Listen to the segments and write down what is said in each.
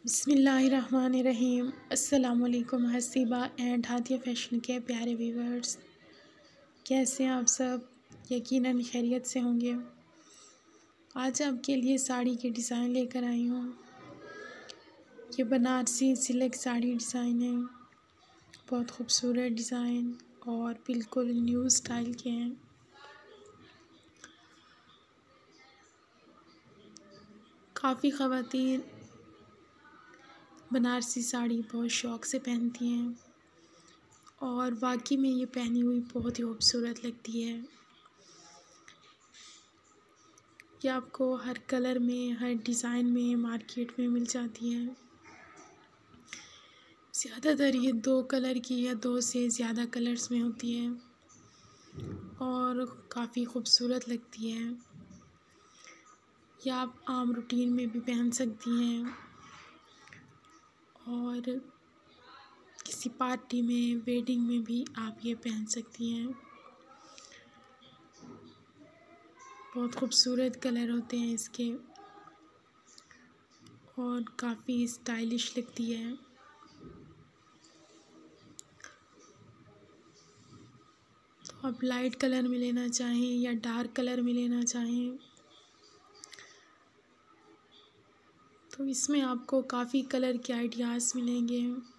बिस्मिल्लाहिर्रहमानिर्रहीम। अस्सलामुअलैकुम Haseeba and Hadiya fashion के प्यारे व्यूवर्स, कैसे हैं आप सब? यकीनन खैरियत से होंगे। आज आपके लिए साड़ी के डिज़ाइन लेकर आई हूँ। ये बनारसी सिल्क साड़ी डिज़ाइन है। बहुत खूबसूरत डिज़ाइन और बिल्कुल न्यू स्टाइल के हैं। काफ़ी ख़वातीन बनारसी साड़ी बहुत शौक़ से पहनती हैं और वाकई में ये पहनी हुई बहुत ही खूबसूरत लगती है। ये आपको हर कलर में, हर डिज़ाइन में मार्केट में मिल जाती है। ज़्यादातर ये 2 कलर की या 2 से ज़्यादा कलर्स में होती है और काफ़ी खूबसूरत लगती है। या आप आम रूटीन में भी पहन सकती हैं और किसी पार्टी में, वेडिंग में भी आप ये पहन सकती हैं। बहुत खूबसूरत कलर होते हैं इसके और काफ़ी स्टाइलिश लगती है। तो आप लाइट कलर में लेना चाहें या डार्क कलर में लेना चाहें तो इसमें आपको काफ़ी कलर के आइडियाज़ मिलेंगे।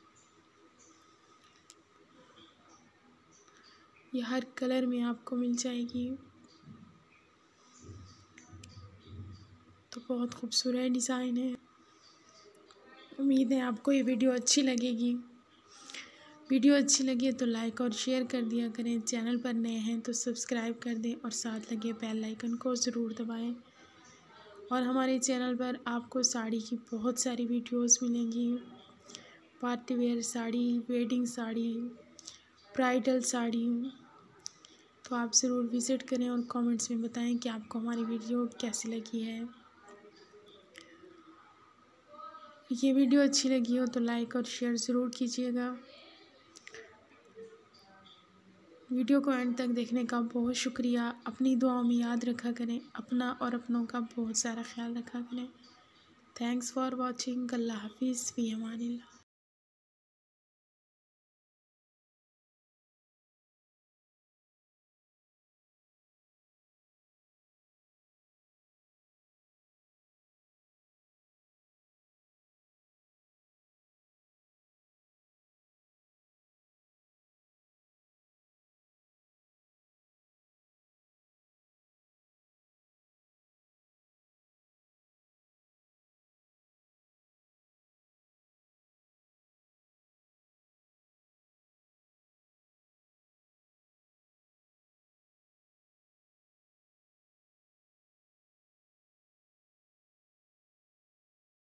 ये हर कलर में आपको मिल जाएगी। तो बहुत खूबसूरत डिज़ाइन है। उम्मीद है आपको ये वीडियो अच्छी लगेगी। वीडियो अच्छी लगी तो लाइक और शेयर कर दिया करें। चैनल पर नए हैं तो सब्सक्राइब कर दें और साथ लगे बेल आइकन को ज़रूर दबाएं। और हमारे चैनल पर आपको साड़ी की बहुत सारी वीडियोस मिलेंगी। Party wear sari, wedding sari, bridal sari. तो आप ज़रूर विज़िट करें और कमेंट्स में बताएं कि आपको हमारी वीडियो कैसी लगी है। ये वीडियो अच्छी लगी हो तो लाइक और शेयर ज़रूर कीजिएगा। वीडियो को एंड तक देखने का बहुत शुक्रिया। अपनी दुआओं में याद रखा करें। अपना और अपनों का बहुत सारा ख्याल रखा करें। Thanks for watching. अल्लाह हाफिज़। फ़ी अमानिल्लाह।